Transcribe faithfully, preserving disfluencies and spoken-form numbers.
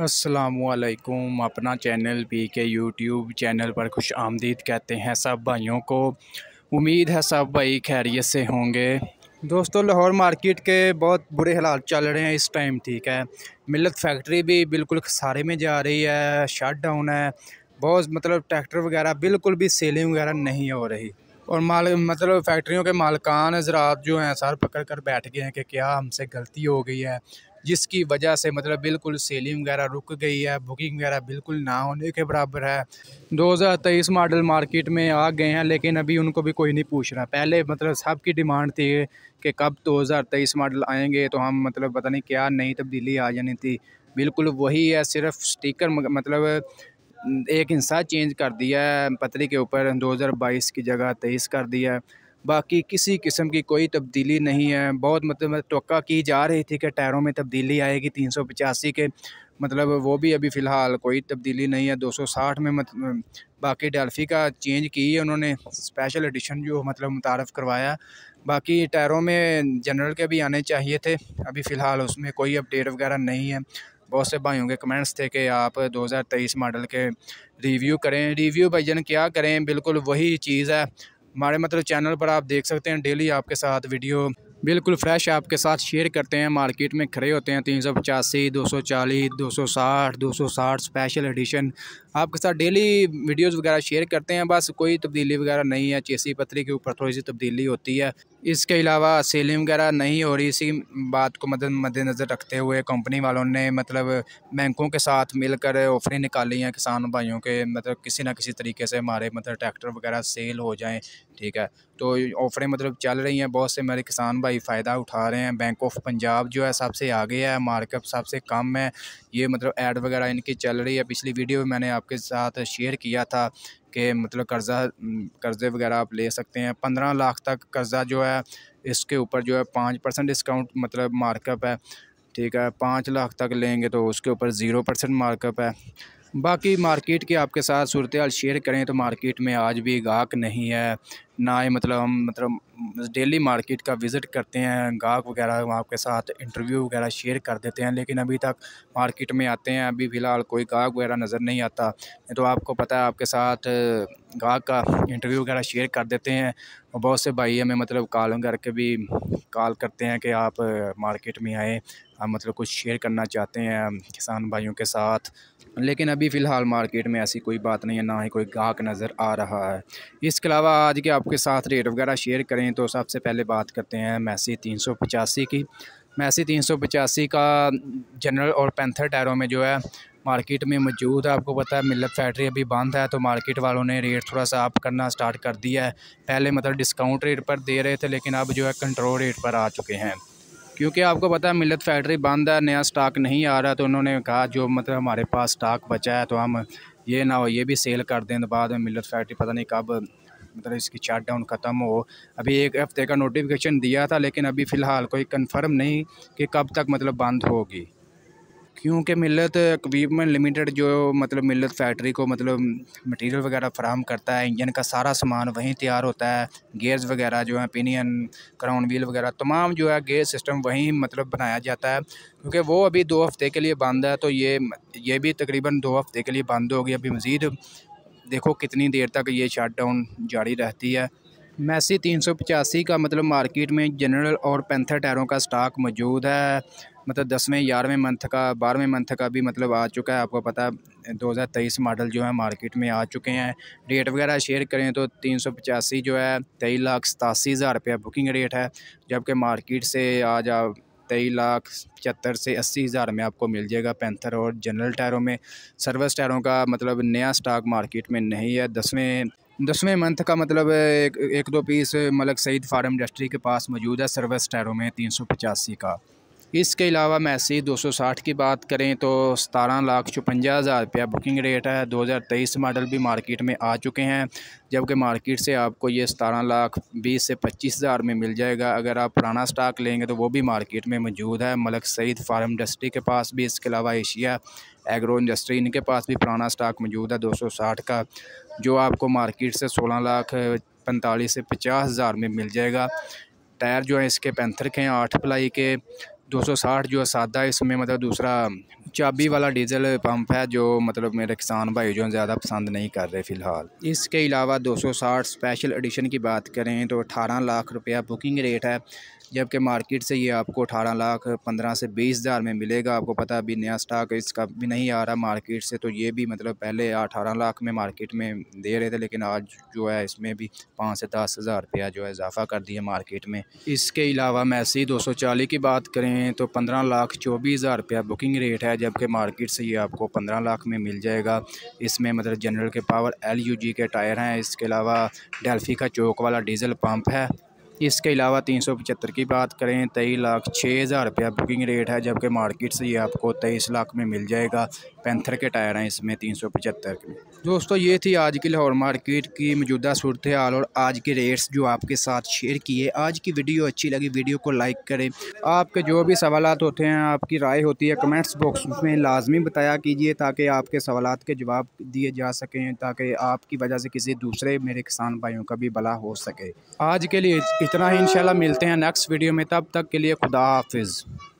अस्सलामुअलैकुम। अपना channel P K YouTube channel पर खुश आमदीद कहते हैं सब भाइयों को। उम्मीद है सब भाई खैरियत से होंगे। दोस्तों, लाहौर मार्केट के बहुत बुरे हालात चल रहे हैं इस टाइम, ठीक है। मिल्लत फैक्ट्री भी बिल्कुल खसारे में जा रही है, शट डाउन है। बहुत मतलब ट्रैक्टर वगैरह बिल्कुल भी सेलिंग वगैरह नहीं हो रही। और माल मतलब फैक्ट्रियों के मालकान हज़रात जो हैं सर पकड़ कर बैठ गए हैं कि क्या हमसे गलती हो गई है, जिसकी वजह से मतलब बिल्कुल सेलिंग वगैरह रुक गई है, बुकिंग वगैरह बिल्कुल ना होने के बराबर है। दो हज़ार तेईस मॉडल मार्केट में आ गए हैं, लेकिन अभी उनको भी कोई नहीं पूछ रहा। पहले मतलब सबकी डिमांड थी कि कब दो हज़ार तेईस मॉडल आएंगे तो हम मतलब पता नहीं क्या नई तब्दीली आ जानी थी। बिल्कुल वही है, सिर्फ स्टिकर मतलब एक हिस्सा चेंज कर दिया है पतरी के ऊपर, दो हज़ार बाईस की जगह तेईस कर दिया है। बाकी किसी किस्म की कोई तब्दीली नहीं है। बहुत मतलब तवक्का की जा रही थी कि टायरों में तब्दीली आएगी तीन सौ पचासी के, मतलब वो भी अभी फ़िलहाल कोई तब्दीली नहीं है। दो सौ साठ में मतलब बाकी डेल्फी का चेंज की है उन्होंने, स्पेशल एडिशन जो मतलब मुतारफ़ करवाया। बाकी टायरों में जनरल के भी आने चाहिए थे, अभी फ़िलहाल उसमें कोई अपडेट वगैरह नहीं है। बहुत से भाइयों के कमेंट्स थे कि आप दो हज़ार तेईस मॉडल के रिव्यू करें। रिव्यू भाईजान क्या करें, बिल्कुल वही चीज़ है। हमारे मतलब चैनल पर आप देख सकते हैं डेली आपके साथ वीडियो बिल्कुल फ्रेश आपके साथ शेयर करते हैं। मार्केट में खड़े होते हैं तीन सौ पचासी, दो सौ चालीस, दो सौ साठ, दो सौ साठ स्पेशल एडिशन आपके साथ डेली वीडियोस वगैरह शेयर करते हैं। बस कोई तब्दीली वगैरह नहीं है, चेसी पतरी के ऊपर थोड़ी सी तब्दीली होती है, इसके अलावा सेलिंग वगैरह नहीं हो रही। इसी बात को मद्द मद्देनज़र रखते हुए कंपनी वालों ने मतलब बैंकों के साथ मिलकर ऑफरें निकाली हैं किसान भाइयों के, मतलब किसी ना किसी तरीके से हमारे मतलब ट्रैक्टर वगैरह सेल हो जाएं, ठीक है। तो ऑफरें मतलब चल रही हैं, बहुत से मेरे किसान भाई फ़ायदा उठा रहे हैं। बैंक ऑफ पंजाब जो है सबसे आगे है, मार्कअप सबसे कम है। ये मतलब ऐड वगैरह इनकी चल रही है। पिछली वीडियो में मैंने आपके साथ शेयर किया था कि मतलब कर्ज़ा कर्ज़े वगैरह आप ले सकते हैं। पंद्रह लाख तक कर्ज़ा जो है इसके ऊपर जो है पाँच परसेंट डिस्काउंट मतलब मार्कअप है, ठीक है। पाँच लाख तक लेंगे तो उसके ऊपर ज़ीरो परसेंट मार्कअप है। बाकी मार्केट की आपके साथ सूरत हाल शेयर करें तो मार्केट में आज भी गाहक नहीं है ना ही मतलब हम मतलब डेली मार्केट का विज़िट करते हैं, गाहक वगैरह वहाँ के साथ इंटरव्यू वगैरह शेयर कर देते हैं, लेकिन अभी तक मार्केट में आते हैं अभी फ़िलहाल कोई गाहक वगैरह नज़र नहीं आता। तो आपको पता है आपके साथ गाहक का इंटरव्यू वगैरह शेयर कर देते हैं। और बहुत से भाई हमें मतलब कॉल करके भी कॉल करते हैं कि आप मार्केट में आएँ, हम मतलब कुछ शेयर करना चाहते हैं किसान भाइयों के साथ, लेकिन अभी फ़िलहाल मार्केट में ऐसी कोई बात नहीं है, ना ही कोई गाहक नज़र आ रहा है। इसके अलावा आज के आपके साथ रेट वगैरह शेयर करें तो सबसे पहले बात करते हैं मैसी तीन सौ पचासी की। मैसी तीन सौ पचासी का जनरल और पैंथर टायरों में जो है मार्केट में मौजूद है। आपको पता है मिल्लत फैक्ट्री अभी बंद है, तो मार्केट वालों ने रेट थोड़ा सा अप करना स्टार्ट कर दिया है। पहले मतलब डिस्काउंट रेट पर दे रहे थे, लेकिन अब जो है कंट्रोल रेट पर आ चुके हैं, क्योंकि आपको पता है मिल्लत फैक्ट्री बंद है, नया स्टॉक नहीं आ रहा। तो उन्होंने कहा जो मतलब हमारे पास स्टॉक बचा है तो हम ये ना हो ये भी सेल कर दें, तो बाद में मिल्लत फैक्ट्री पता नहीं कब मतलब इसकी शट डाउन ख़त्म हो। अभी एक हफ़्ते का नोटिफिकेशन दिया था, लेकिन अभी फ़िलहाल कोई कंफर्म नहीं कि कब तक मतलब बंद होगी, क्योंकि मिल्लत इक्विपमेंट लिमिटेड जो मतलब मिल्लत फैक्ट्री को मतलब मटेरियल वगैरह फ़राहम करता है, इंजन का सारा सामान वहीं तैयार होता है। गेयर्स वगैरह जो है, पिनियन, क्राउन व्हील वगैरह तमाम जो है गेयर सिस्टम वहीं मतलब बनाया जाता है। क्योंकि वो अभी दो हफ़्ते के लिए बंद है, तो ये ये भी तकरीबन दो हफ़्ते के लिए बंद होगी। अभी मज़ीद देखो कितनी देर तक ये शट डाउन जारी रहती है। मैसी तीन सौ पचासी का मतलब मार्केट में जनरल और पैंथर टायरों का स्टॉक मौजूद है। मतलब दसवें ग्यारहवें मंथ का बारहवें मंथ का भी मतलब आ चुका है। आपको पता है दो हज़ार तेईस मॉडल जो है मार्केट में आ चुके हैं। रेट वगैरह शेयर करें तो तीन सौ पचासी जो है तेईस लाख सतासी हज़ार रुपया बुकिंग रेट है, जबकि मार्केट से आज आप तेईस लाख पचहत्तर से अस्सी हज़ार में आपको मिल जाएगा पैंथर और जनरल टायरों में। सर्विस टायरों का मतलब नया स्टॉक मार्केट में नहीं है। दसवें दसवें मंथ का मतलब एक एक दो piece Malak Saeed farm industry के पास मौजूद है सर्विस टायरों में तीन सौ पचासी का। इसके अलावा मैसी दो सौ साठ की बात करें तो सतारह लाख चौवंजा हज़ार रुपया बुकिंग रेट है। दो हज़ार तेईस मॉडल भी मार्केट में आ चुके हैं, जबकि मार्केट से आपको ये सतारह लाख बीस से पच्चीस हज़ार में मिल जाएगा। अगर आप पुराना स्टॉक लेंगे तो वो भी मार्केट में मौजूद है, मलक सईद फार्म इंडस्ट्री के पास भी। इसके अलावा एशिया एग्रो इंडस्ट्री इनके पास भी पुराना स्टॉक मौजूद है दो सौ साठ का, जो आपको मार्केट से सोलह लाख पैंतालीस से पचास हज़ार में मिल जाएगा। टायर जो है इसके पैंथर के हैं आठ प्लाई के। दो सौ साठ जो सादा इसमें मतलब दूसरा चाबी वाला डीजल पंप है जो मतलब मेरे किसान भाई जो ज़्यादा पसंद नहीं कर रहे फ़िलहाल। इसके अलावा दो सौ साठ स्पेशल एडिशन की बात करें तो अठारह लाख रुपया बुकिंग रेट है, जबकि मार्केट से ये आपको अठारह लाख पंद्रह से बीस हज़ार में मिलेगा। आपको पता है अभी नया स्टॉक इसका भी नहीं आ रहा मार्केट से, तो ये भी मतलब पहले अठारह लाख में मार्केट में दे रहे थे, लेकिन आज जो है इसमें भी पाँच से दस हज़ार रुपया जो है इजाफा कर दिया मार्केट में। इसके अलावा मैसी दो सौ चालीस की बात करें तो पंद्रह लाख चौबीस हज़ार रुपया बुकिंग रेट है, जबकि मार्केट से ये आपको पंद्रह लाख में मिल जाएगा। इसमें मतलब जनरल के पावर एल यू जी के टायर हैं। इसके अलावा डेल्फी का चौक वाला डीजल पंप है। इसके अलावा तीन सौ पचहत्तर की बात करें तेईस लाख छः हज़ार रुपया बुकिंग रेट है, जबकि मार्केट से ये आपको तेईस लाख में मिल जाएगा। पैंथर के टायर हैं इसमें तीन सौ पचहत्तर के। दोस्तों ये थी आज की लाहौर मार्केट की मौजूदा सूरत हाल और आज के रेट्स जो आपके साथ शेयर किए। आज की वीडियो अच्छी लगी वीडियो को लाइक करें। आपके जो भी सवालात होते हैं, आपकी राय होती है, कमेंट्स बॉक्स में लाजमी बताया कीजिए ताकि आपके सवालात के जवाब दिए जा सकें, ताकि आपकी वजह से किसी दूसरे मेरे किसान भाइयों का भी भला हो सके। आज के लिए इतना ही, इंशाल्लाह मिलते हैं नेक्स्ट वीडियो में। तब तक के लिए खुदा हाफिज़।